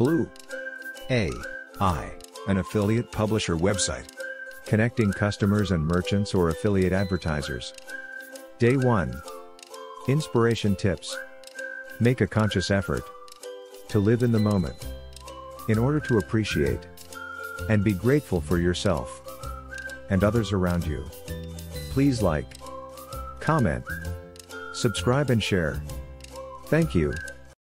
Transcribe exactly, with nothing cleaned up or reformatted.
Blue A I, an affiliate publisher website. Connecting customers and merchants or affiliate advertisers. Day one. Inspiration tips. Make a conscious effort to live in the moment in order to appreciate and be grateful for yourself and others around you. Please like, comment, subscribe and share. Thank you.